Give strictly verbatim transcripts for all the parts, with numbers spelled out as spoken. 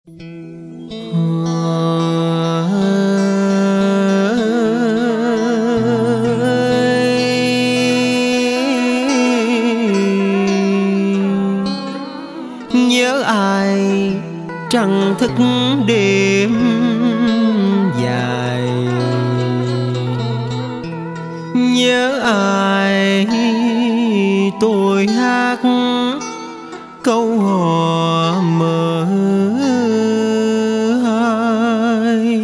Nhớ ai trăng thức đêm dài, nhớ ai tôi hát câu hò mơ hai.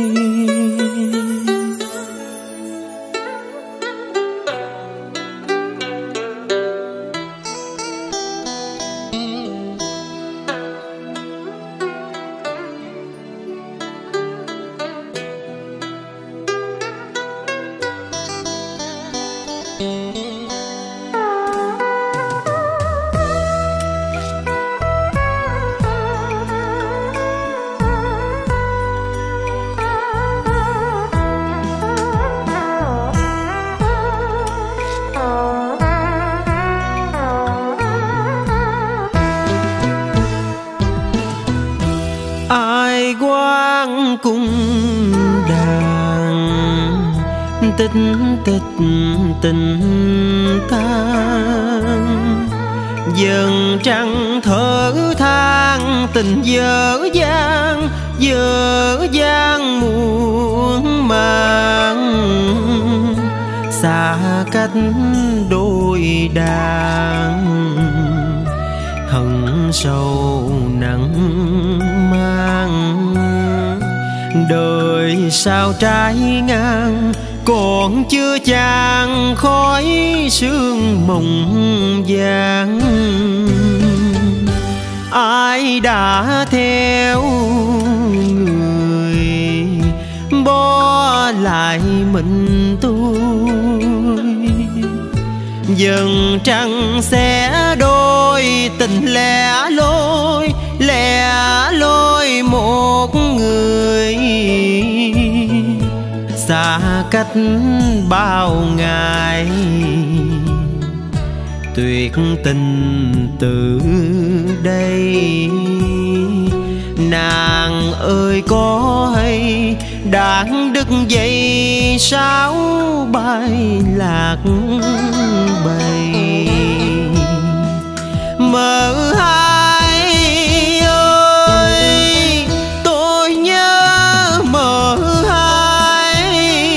Ai quán cung đàn tích tích tình tan, dần trăng thở than tình dở dang, dở dang muôn màng. Xa cách đôi đàn hận sâu nặng mang, đời sao trái ngang còn chưa chan khói sương mộng vàng. Ai đã theo người bỏ lại mình tôi, dần trăng sẽ đôi tình lẻ loi, lẻ loi một người. Xa cách bao ngày tuyệt tình từ đây. Nàng ơi có hay đàn đứt dây sáo bay lạc bầy. Mơ hai ơi tôi nhớ mơ hai,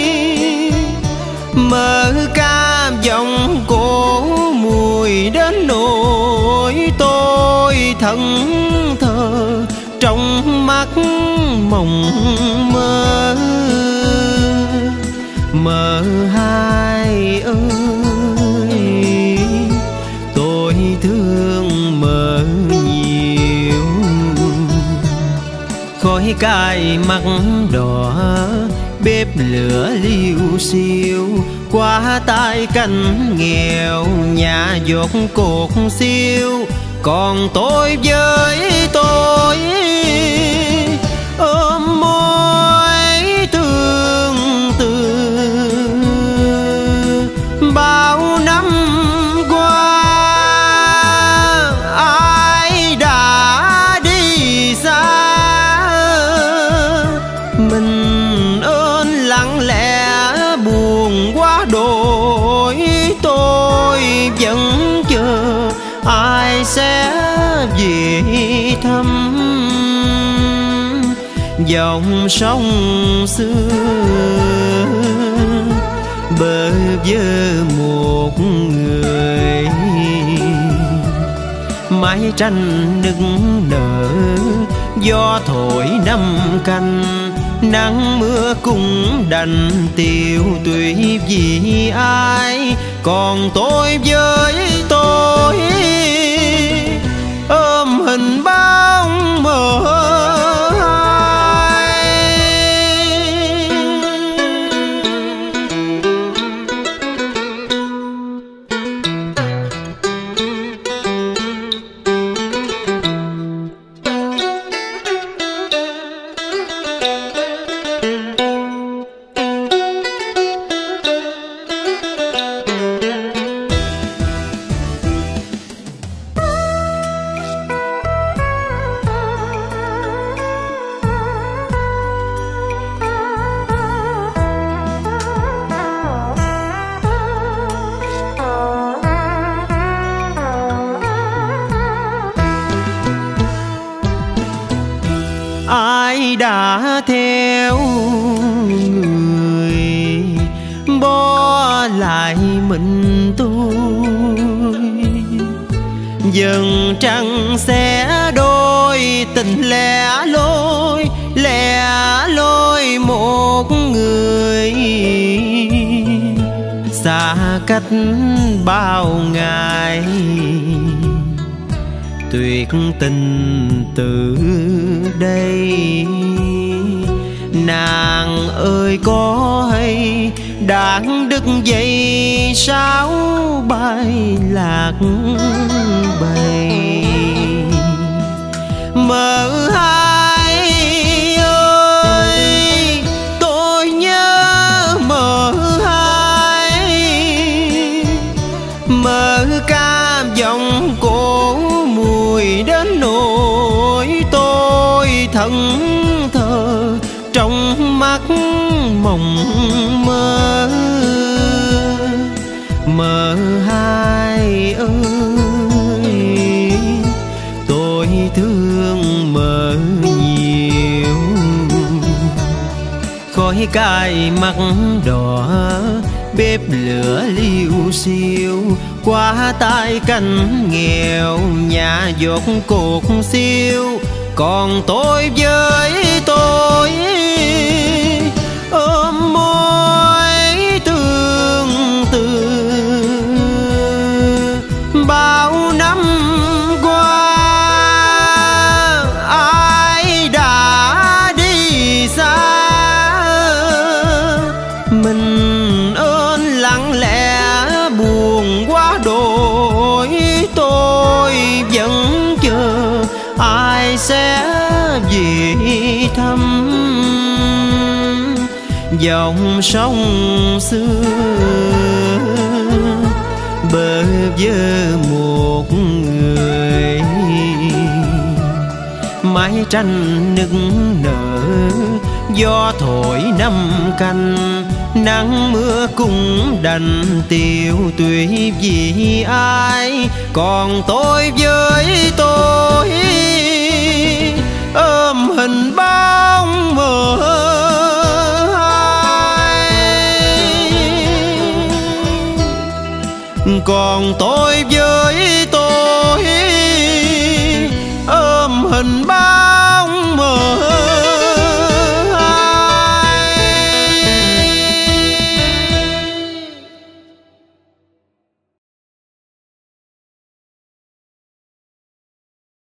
mơ ca giọng cổ mùi đến nỗi tôi thẫn thờ trong mắt mộng mơ. Mơ hai ơi tôi thương mơ nhiều, khói cay mắt đỏ bếp lửa liêu xiêu, qua tay canh nghèo nhà dột cột xiêu. Còn tôi với tôi ôm môi tương tư bao năm qua. Ai đã đi xa mình ơn lặng lẽ buồn quá đỗi. Tôi vẫn chờ ai sẽ về thăm dòng sông xưa bơ vơ một người. Mái tranh nức nở gió thổi năm canh, nắng mưa cũng đành tiêu tùy vì ai. Còn tôi với tôi ôm hình bóng mơ hai. ai đã theo người bỏ lại mình tôi. Dần trăng sẽ đôi tình lẻ loi, lẻ loi một người. Xa cách bao ngày, tuyệt tình từ đây. Nàng ơi có hay đang đứt dây sao bay lạc bầy. Mơ hai ơi tôi nhớ mơ hai, mơ ca giọng cổ mùi đến nỗi tôi thân thờ trong mắt mộng mơ. Mơ hai ơi tôi thương mơ nhiều. Khói cay mắt đỏ bếp lửa liêu xiêu, qua tay canh nghèo nhà dột cột xiêu. Còn tôi với tôi ôm môi tương tư bao năm qua. Ai đã đi xa mình ơn lặng lẽ buồn quá đỗi. Tôi vẫn chờ ai sẽ về thăm dòng sông xưa bơ vơ một người. Mái tranh nức nở gió thổi năm canh, nắng mưa cũng đành tiêu tùy vì ai. Còn tôi với tôi ôm hình bóng mơ hai. Còn tôi